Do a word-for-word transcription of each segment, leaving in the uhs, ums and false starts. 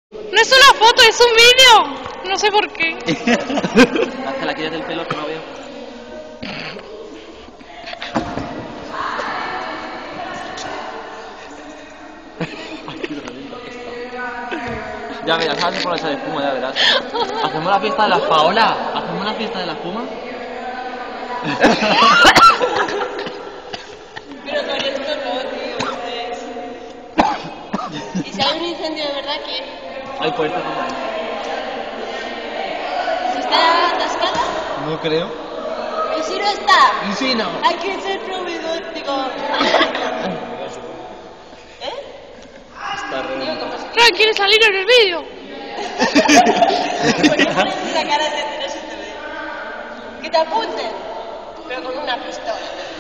No es una foto, es un vídeo. No sé por qué. Haz que la quieres del pelo que no veo. Ya verás, ahora se pone esa de espuma, ya verás. ¿Hacemos la fiesta de la Paola? ¿Hacemos la fiesta de la espuma? Pero con esto no, tío. ¿Y si hay un incendio de verdad qué? Ay, por esta cosa. ¿Está atascada? No creo. ¿Y si no está? ¿Y si no? Hay que ser proveedor, digo. ¿Eh? Está re... Fran quiere salir en el vídeo. ¿Por qué pones esa cara de no se te ve? Que te apunten, pero con una pistola.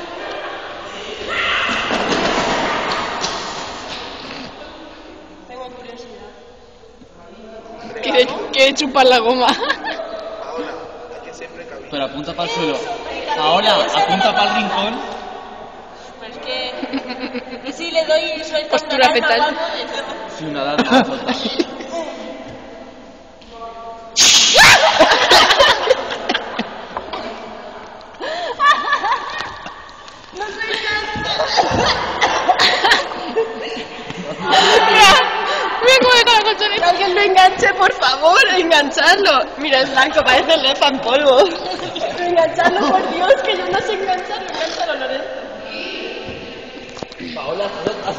Tengo curiosidad. Quiere, quiere chupar la goma. Ahora, hay que ser precavido. Pero apunta para el suelo. Ahora, apunta para el rincón. Pues que... ¿Y si le doy suelta Postura una alarma fetal. o algo? Eso- Si una alarma solta. Mira, mira cómo ve con la colchoneta. Que alguien lo enganche, por favor, engancharlo. Mira, es blanco, parece lefa en polvo. Engancharlo, por Dios, que yo no sé engancharlo. Enganchalo, Lorenzo. Paola, haz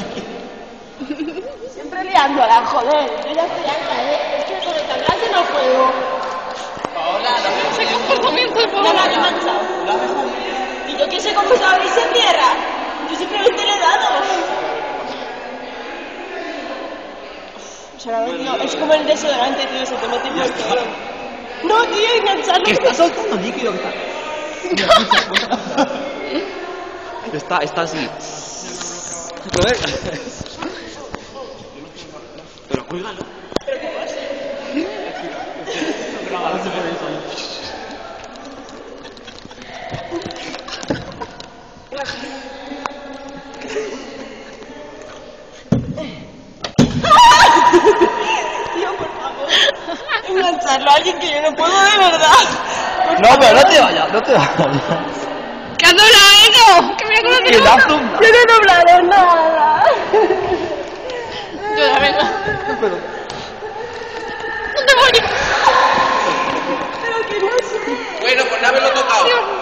Siempre liándola, joder. Yo ya estoy harta, ¿eh? Es que con el tablaje no juego. Paola, dame Ese comportamiento de No me han Paola. enganchado. ¿Y yo qué sé cómo se abre y se cierra? Yo simplemente le he dado. Solamente no, es como el desodorante, tío, se te mete por todo. No, tío, engancharlo. Que está soltando líquido, que está... Está, está así. Joder. Pero cuídalo. ¿Pero qué pasa? Tío, por favor. Engancharlo a alguien que yo no puedo de verdad. Por No, favor. pero no te vayas, no te vayas. ¡Que ando la ego! ¡Que mira cómo Que se la nota! zumba. Yo no he doblado nada. Yo la venga. Pero... ¡No te morí! Pero que no sé. Bueno, pues no haberlo tocado. Dios